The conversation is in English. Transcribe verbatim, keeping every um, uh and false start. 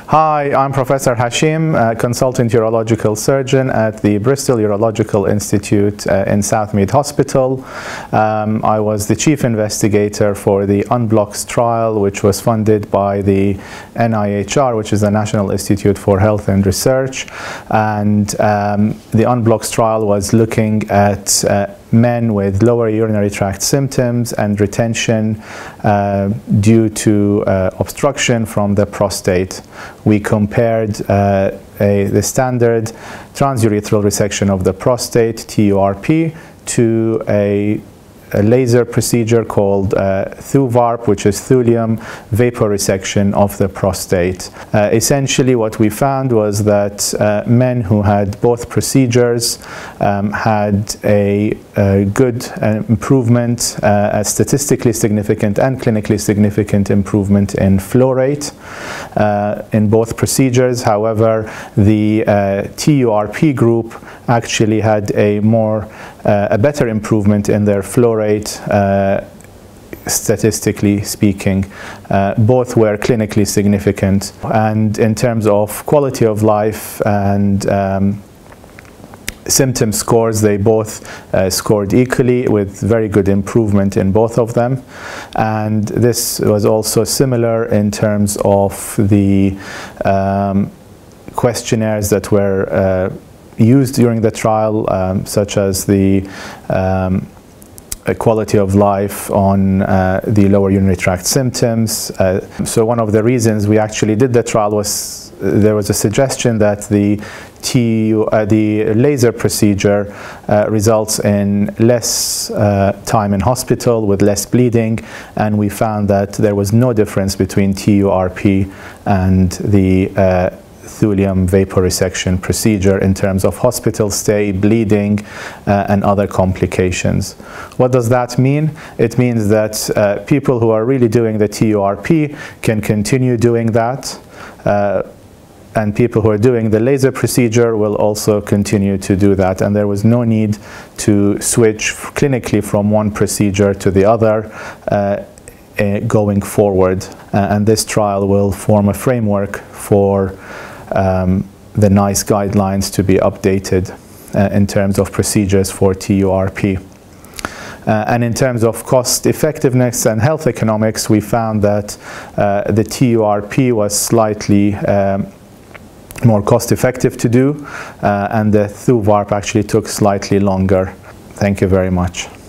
Hi, I'm Professor Hashim, a consultant urological surgeon at the Bristol Urological Institute uh, in Southmead Hospital. Um, I was the chief investigator for the UNBLOCS trial, which was funded by the N I I H R, which is the National Institute for Health and Research. And um, the UNBLOCS trial was looking at uh, men with lower urinary tract symptoms and retention uh, due to uh, obstruction from the prostate. We compared uh, a, the standard transurethral resection of the prostate, T U R P, to a a laser procedure called uh, T U R P, which is Thulium vapor resection of the prostate. Uh, essentially what we found was that uh, men who had both procedures um, had a, a good uh, improvement, uh, a statistically significant and clinically significant improvement in flow rate uh, in both procedures. However, the uh, T U R P group actually had a more uh, a better improvement in their flow rate, uh, statistically speaking. Uh, both were clinically significant, and in terms of quality of life and um, symptom scores, they both uh, scored equally with very good improvement in both of them. And this was also similar in terms of the um, questionnaires that were uh, used during the trial, um, such as the um, quality of life on uh, the lower urinary tract symptoms. Uh, so one of the reasons we actually did the trial was uh, there was a suggestion that the T, uh, the laser procedure uh, results in less uh, time in hospital with less bleeding, and we found that there was no difference between T U R P and the uh, Thulium vapor resection procedure in terms of hospital stay, bleeding, uh, and other complications. What does that mean? It means that uh, people who are really doing the T U R P can continue doing that, uh, and people who are doing the laser procedure will also continue to do that, and there was no need to switch clinically from one procedure to the other uh, uh, going forward. Uh, and this trial will form a framework for Um, the N I C E H R guidelines to be updated uh, in terms of procedures for T U R P. Uh, and in terms of cost effectiveness and health economics, we found that uh, the T U R P was slightly um, more cost effective to do, uh, and the T U R P actually took slightly longer. Thank you very much.